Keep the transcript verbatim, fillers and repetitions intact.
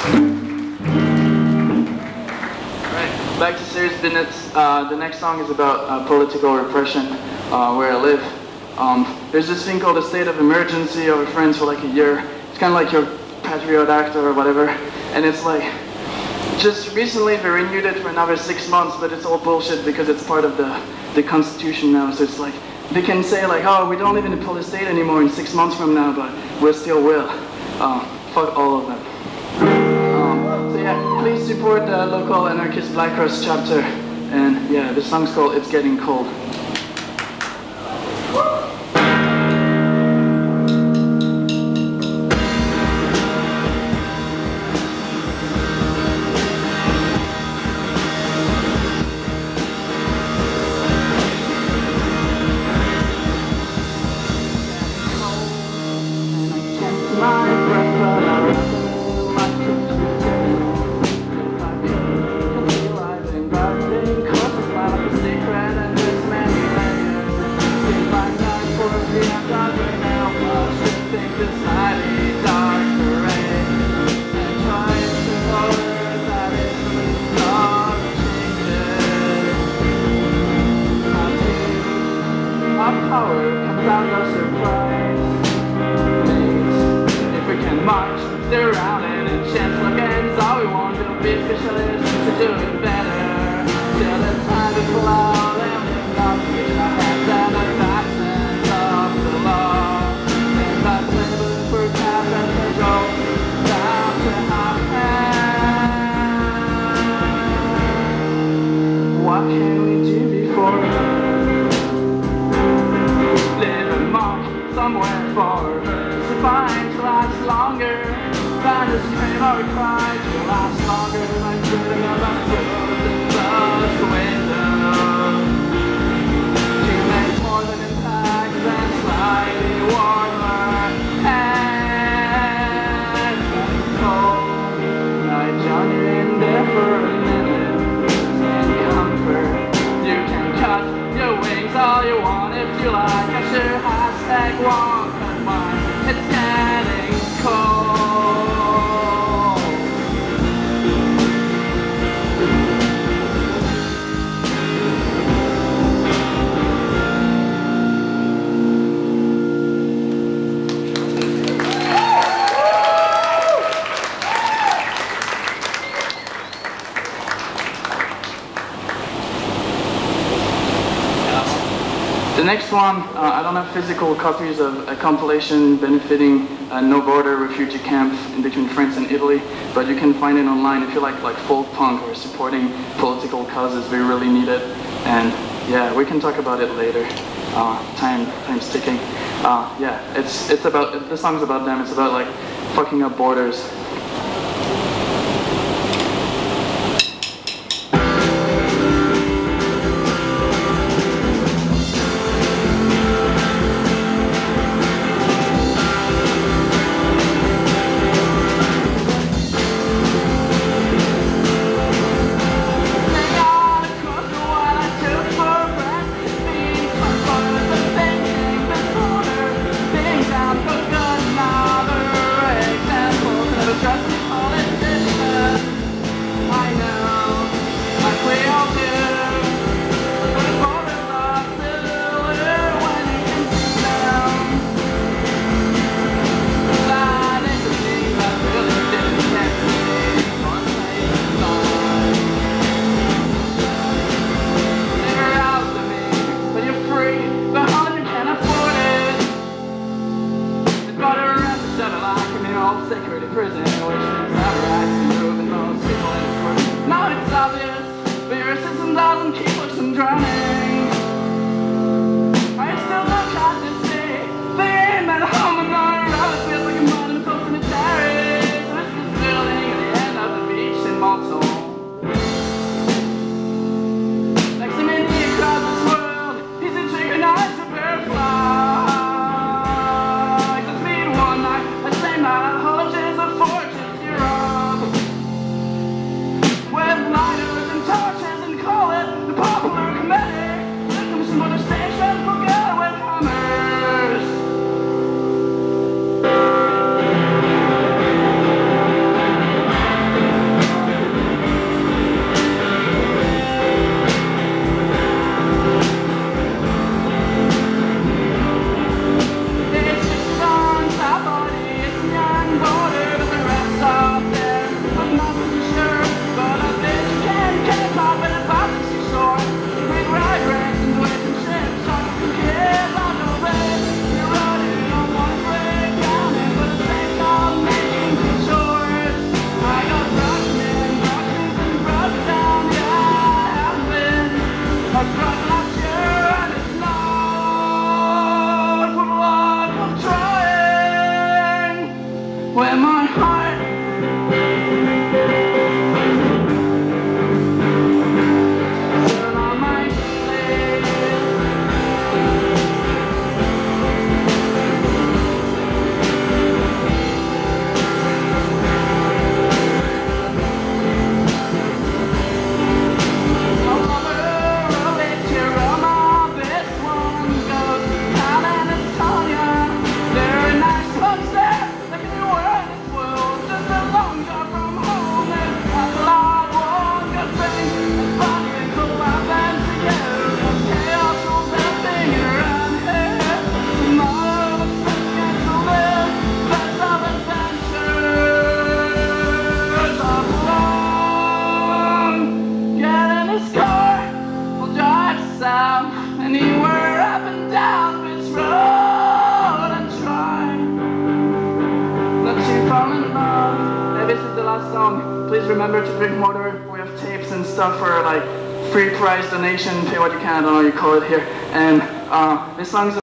Back to serious business. Uh, the next song is about uh, political repression uh, where I live. Um, there's this thing called a state of emergency over France for like a year. It's kind of like your Patriot Act or whatever. And it's like, just recently they renewed it for another six months, but it's all bullshit because it's part of the, the Constitution now. So it's like, they can say like, oh, we don't live in a police state anymore in six months from now, but we still will. Uh, fuck all of them. Um, so yeah, please support the local anarchist Black Cross chapter. And yeah, the song's called It's Getting Cold. Around it and chance against all we want to be specialists to do it better. Till the time to pull out and we've got to reach our hands and the absence of the law. And that's labor for cash and control down to happen. What can we do before leave a mark somewhere for survive to last longer? Than a scream or a cry to last longer than shooting up our foot in the window. To make more than impact than slightly warmer and cold. I join you in there for a minute and comfort. You can cut your wings all you want if you like. I sure hashtag won't cut mine. It's getting cold. The next one, uh, I don't have physical copies of a compilation benefiting a no border refugee camp in between France and Italy, but you can find it online if you like like folk punk or supporting political causes. We really need it, and yeah, we can talk about it later. Uh, time, time's ticking. Uh, yeah, it's it's about the song's about them. It's about like fucking up borders. Security prison, which things have rights and moving most people in this world. Now it's obvious, but your system doesn't keep us from drowning. I still look at this day, thinking that home and not around it feels like a monumental cemetery. So this is building at the end of the beach in Malta. Like so many across this world, he's a chicken eyes to bear fly. Just meet one night, the same night, I hope she's a fortune. with my heart. Turn on my sleeve. Anywhere up and down this road and try not to fall in love. Hey, this is the last song. Please remember to drink water. We have tapes and stuff for like free price donation, pay what you can, I don't know what you call it here. And uh, this song's